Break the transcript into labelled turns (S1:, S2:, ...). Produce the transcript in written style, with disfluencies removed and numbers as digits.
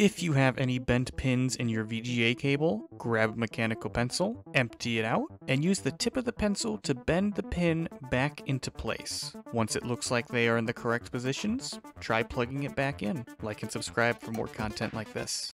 S1: If you have any bent pins in your VGA cable, grab a mechanical pencil, empty it out, and use the tip of the pencil to bend the pin back into place. Once it looks like they are in the correct positions, try plugging it back in. Like and subscribe for more content like this.